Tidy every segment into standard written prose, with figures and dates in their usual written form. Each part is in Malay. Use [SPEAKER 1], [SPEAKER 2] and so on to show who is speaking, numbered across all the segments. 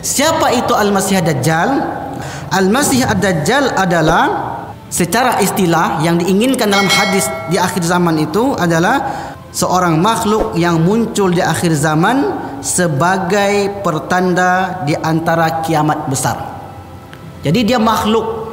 [SPEAKER 1] Siapa itu Al-Masih Ad-Dajjal? Al-Masih Ad-Dajjal adalah secara istilah yang diinginkan dalam hadis di akhir zaman itu adalah seorang makhluk yang muncul di akhir zaman sebagai pertanda di antara kiamat besar. Jadi dia makhluk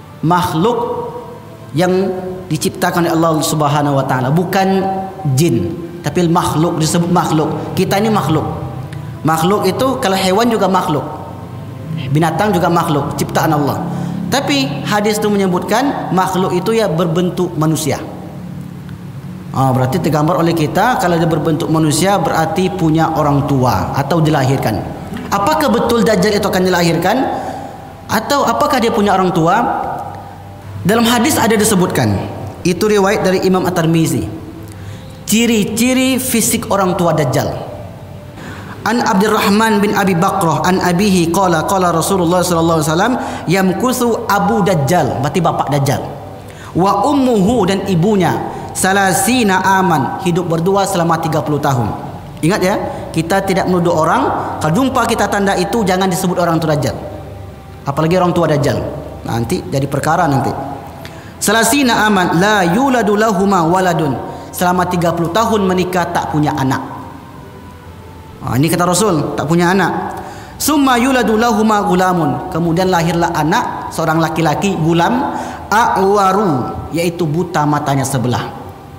[SPEAKER 1] yang diciptakan oleh Allah Subhanahu wa taala, bukan jin, tapi makhluk, disebut makhluk. Kita ini makhluk. Makhluk itu kalau hewan juga makhluk, binatang juga makhluk, ciptaan Allah. Tapi hadis itu menyebutkan makhluk itu ya berbentuk manusia. Berarti tergambar oleh kita kalau dia berbentuk manusia berarti punya orang tua atau dilahirkan. Apakah betul Dajjal itu akan dilahirkan atau apakah dia punya orang tua? Dalam hadis ada disebutkan, itu riwayat dari Imam At-Tirmizi, ciri-ciri fisik orang tua Dajjal. An Abdurrahman bin Abi Bakrah an abihi qala Rasulullah sallallahu alaihi wasallam yamkuthu Abu Dajjal, berarti bapak Dajjal, wa ummuhu, dan ibunya, salasina aman, hidup berdua selama 30 tahun. Ingat ya, kita tidak menuduh orang, kalau jumpa kita tanda itu jangan disebut orang tua Dajjal, apalagi orang tua Dajjal, nanti jadi perkara nanti. Salasina aman la yuladu lahuma waladun, selama 30 tahun menikah tak punya anak. Ini kata Rasul, tak punya anak. Summa yuladu lahuma gulamun, kemudian lahirlah anak seorang laki-laki, gulam, a'waru, yaitu buta matanya sebelah.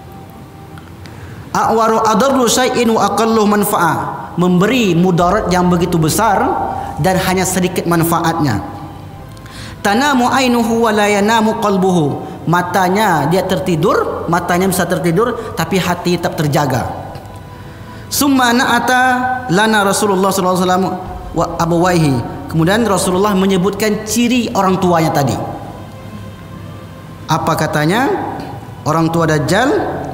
[SPEAKER 1] A'waru adarru syai'in wa aqallu manfa'ah, memberi mudarat yang begitu besar dan hanya sedikit manfaatnya. Tanamu ainuhu wa la yanamu qalbuhu, matanya dia tertidur, matanya bisa tertidur tapi hati tetap terjaga. Summa na'ata lana Rasulullah sallallahu alaihi wasallam wa abawaihi, kemudian Rasulullah menyebutkan ciri orang tuanya tadi. Apa katanya? Orang tua Dajjal,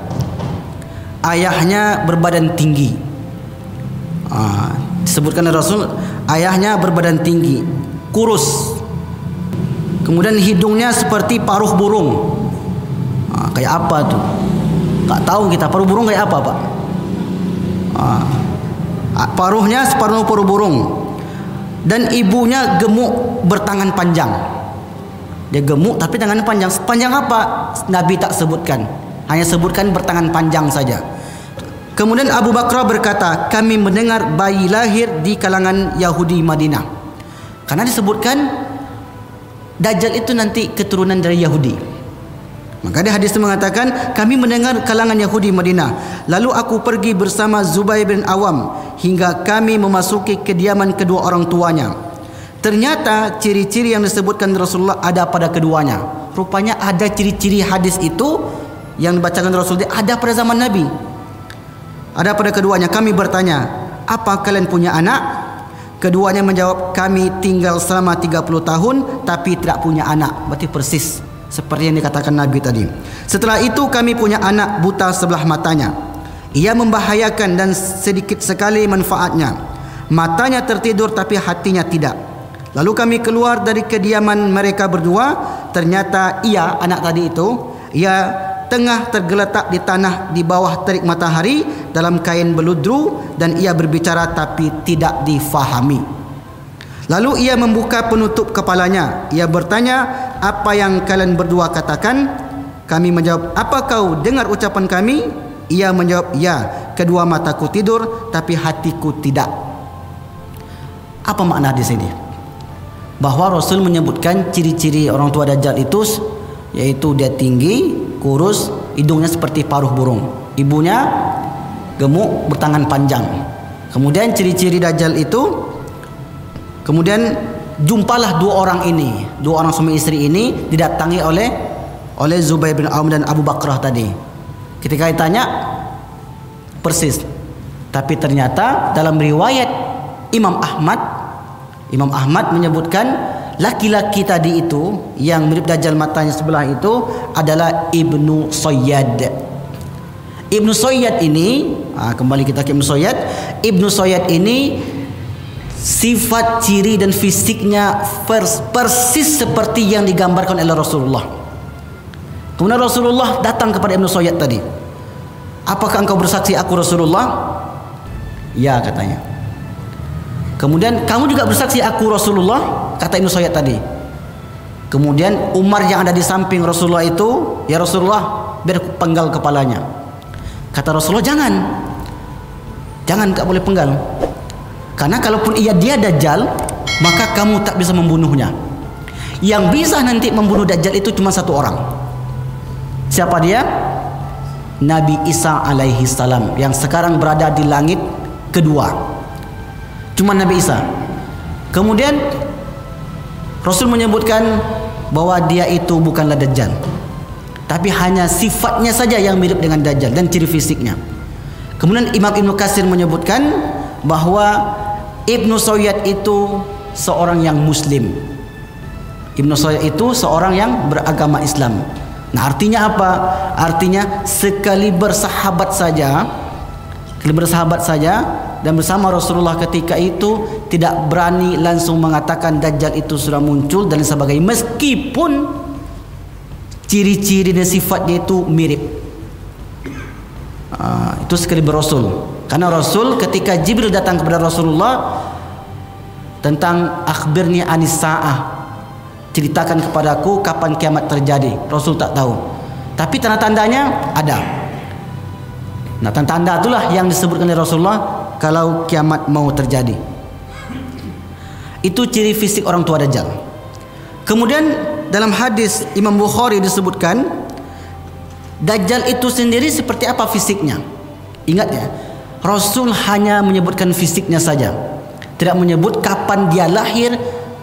[SPEAKER 1] ayahnya berbadan tinggi. Disebutkan oleh Rasul, ayahnya berbadan tinggi, kurus. Kemudian hidungnya seperti paruh burung. Kayak apa tuh? Tak tahu kita paruh burung kayak apa, Pak? Paruhnya separuh paruh burung. Dan ibunya gemuk bertangan panjang. Dia gemuk tapi tangan panjang. Panjang apa? Nabi tak sebutkan, hanya sebutkan bertangan panjang saja. Kemudian Abu Bakrah berkata, kami mendengar bayi lahir di kalangan Yahudi Madinah. Karena disebutkan Dajjal itu nanti keturunan dari Yahudi. Maka di hadis itu mengatakan, kami mendengar kalangan Yahudi Madinah. Lalu aku pergi bersama Zubair bin Awam hingga kami memasuki kediaman kedua orang tuanya. Ternyata ciri-ciri yang disebutkan Rasulullah ada pada keduanya. Rupanya ada ciri-ciri hadis itu yang dibacakan Rasulullah ada pada zaman Nabi. Ada pada keduanya. Kami bertanya, apa kalian punya anak? Keduanya menjawab, kami tinggal selama 30 tahun tapi tidak punya anak. Berarti persis seperti yang dikatakan Nabi tadi. Setelah itu kami punya anak buta sebelah matanya. Ia membahayakan dan sedikit sekali manfaatnya. Matanya tertidur tapi hatinya tidak. Lalu kami keluar dari kediaman mereka berdua. Ternyata ia, anak tadi itu, ia tengah tergeletak di tanah di bawah terik matahari dalam kain beludru, dan ia berbicara tapi tidak difahami. Lalu ia membuka penutup kepalanya. Ia bertanya, apa yang kalian berdua katakan? Kami menjawab, apa kau dengar ucapan kami? Ia menjawab, ya, kedua mataku tidur tapi hatiku tidak. Apa makna di sini? Bahwa Rasul menyebutkan ciri-ciri orang tua Dajjal itu, yaitu dia tinggi, kurus, hidungnya seperti paruh burung, ibunya gemuk bertangan panjang. Kemudian ciri-ciri Dajjal itu, kemudian jumpalah dua orang ini, dua orang suami istri ini didatangi oleh Zubair bin Awam dan Abu Bakrah tadi. Ketika ditanya persis, tapi ternyata dalam riwayat Imam Ahmad menyebutkan laki-laki tadi itu yang mirip Dajjal matanya sebelah itu adalah Ibnu Sayyad. Ibnu Sayyad ini, kembali kita ke Ibnu Sayyad. Ibnu Sayyad ini sifat, ciri dan fisiknya persis seperti yang digambarkan oleh Rasulullah. Kemudian Rasulullah datang kepada Ibnu Sayyad tadi. Apakah engkau bersaksi aku Rasulullah? Ya, katanya. Kemudian kamu juga bersaksi aku Rasulullah, kata Ibnu Sayyad tadi. Kemudian Umar yang ada di samping Rasulullah itu, ya Rasulullah, biar penggal kepalanya. Kata Rasulullah, jangan, tak boleh penggal. Karena kalaupun dia Dajjal, maka kamu tak bisa membunuhnya. Yang bisa nanti membunuh Dajjal itu cuma satu orang. Siapa dia? Nabi Isa alaihi salam, yang sekarang berada di langit kedua. Cuma Nabi Isa. Kemudian Rasul menyebutkan bahwa dia itu bukanlah Dajjal, tapi hanya sifatnya saja yang mirip dengan Dajjal dan ciri fisiknya. Kemudian Imam Ibnu Katsir menyebutkan bahwa Ibnu Sayyad itu seorang yang muslim. Ibnu Sayyad itu seorang yang beragama Islam. Nah, artinya apa? Artinya sekali bersahabat saja dan bersama Rasulullah ketika itu tidak berani langsung mengatakan Dajjal itu sudah muncul dan sebagainya, meskipun ciri-ciri dan sifatnya itu mirip. Itu sekali berasul. Karena Rasul ketika Jibril datang kepada Rasulullah tentang akhbirni anis sa'ah, ceritakan kepadaku kapan kiamat terjadi, Rasul tak tahu. Tapi tanda-tandanya ada. Nah, tanda-tanda itulah yang disebutkan oleh Rasulullah kalau kiamat mau terjadi. Itu ciri fisik orang tua Dajjal. Kemudian dalam hadis Imam Bukhari disebutkan Dajjal itu sendiri seperti apa fisiknya. Ingat ya, Rasul hanya menyebutkan fisiknya saja, tidak menyebut kapan dia lahir,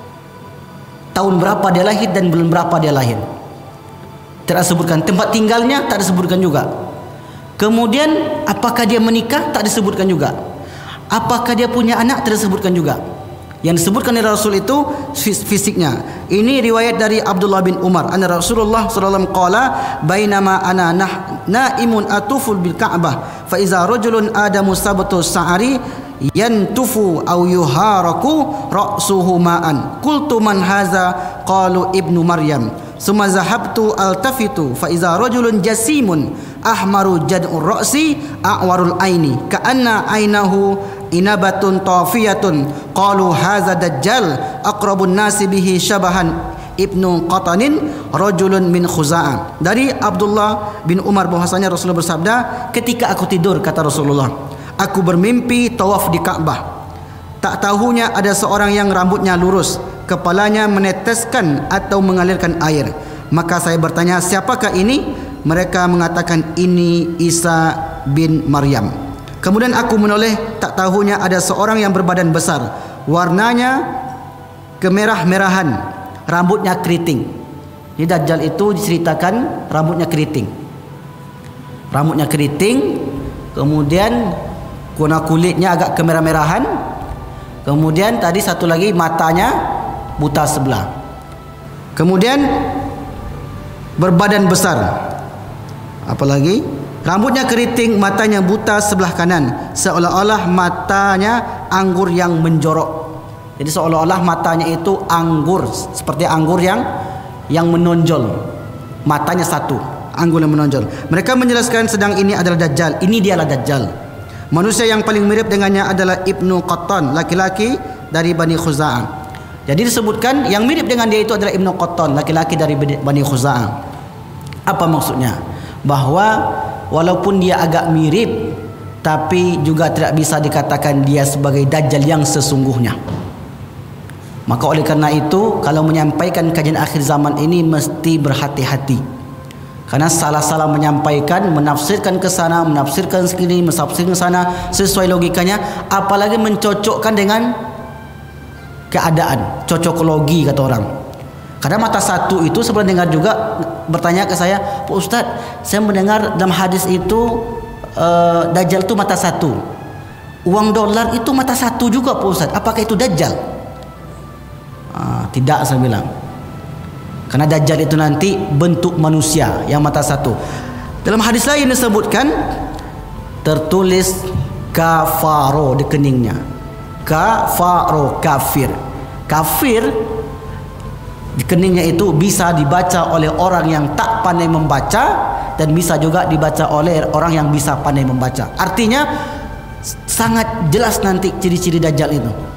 [SPEAKER 1] tahun berapa dia lahir dan bulan berapa dia lahir. Tidak disebutkan tempat tinggalnya, tak disebutkan juga. Kemudian apakah dia menikah, tak disebutkan juga. Apakah dia punya anak, tak disebutkan juga. Yang disebutkan oleh Rasul itu fisiknya. Ini riwayat dari Abdullah bin Umar. Anna Rasulullah sallallahu alaihi wasallam qala bainama ana naimun atuful bil Ka'bah fa iza rajulun adamu sabtu sa'ari yantufu aw yuharaku ra'suhu ma'an qultu man haza qalu ibnu Maryam summa zahabtu altafitu fa iza rajulun jasimun ahmaru jad'ur ra'si a'warul aini ka'anna ainahu inabatun tafiyatun qalu haza dajjal aqrabun nasi bihi syabahan ibnu Qatanin rajulun min Khuza'ah. Dari Abdullah bin Umar bahwasanya Rasulullah bersabda, ketika aku tidur, kata Rasulullah, aku bermimpi tawaf di Ka'bah. Tak tahunya ada seorang yang rambutnya lurus, kepalanya meneteskan atau mengalirkan air. Maka saya bertanya, siapakah ini? Mereka mengatakan, ini Isa bin Maryam. Kemudian aku menoleh, tak tahunya ada seorang yang berbadan besar, warnanya kemerah-merahan, rambutnya keriting. Di Dajjal itu diceritakan rambutnya keriting. Rambutnya keriting, kemudian warna kulitnya agak kemerah-merahan. Kemudian tadi satu lagi matanya buta sebelah. Kemudian berbadan besar. Apalagi rambutnya keriting, matanya buta sebelah kanan, seolah-olah matanya anggur yang menjorok. Jadi seolah-olah matanya itu anggur, seperti anggur yang menonjol. Matanya satu, anggur yang menonjol. Mereka menjelaskan sedang ini adalah Dajjal. Ini dialah Dajjal. Manusia yang paling mirip dengannya adalah Ibnu Qattan, laki-laki dari Bani Khuza'ah. Jadi disebutkan yang mirip dengan dia itu adalah Ibnu Qattan, laki-laki dari Bani Khuza'ah. Apa maksudnya? Bahwa walaupun dia agak mirip, tapi juga tidak bisa dikatakan dia sebagai Dajjal yang sesungguhnya. Maka oleh karena itu, kalau menyampaikan kajian akhir zaman ini mesti berhati-hati. Karena salah-salah menyampaikan, menafsirkan ke sana, menafsirkan sini, menafsirkan sana sesuai logikanya, apalagi mencocokkan dengan keadaan, cocokologi kata orang. Karena mata satu itu sebenarnya dengar juga bertanya ke saya, Pak Ustadz, saya mendengar dalam hadis itu Dajjal itu mata satu. Uang dolar itu mata satu juga Pak Ustadz. Apakah itu Dajjal? Tidak, saya bilang. Karena Dajjal itu nanti bentuk manusia yang mata satu. Dalam hadis lain disebutkan tertulis kafaro di keningnya. Kafaro, kafir. Kafir di keningnya itu bisa dibaca oleh orang yang tak pandai membaca dan bisa juga dibaca oleh orang yang bisa pandai membaca. Artinya sangat jelas nanti ciri-ciri Dajjal itu.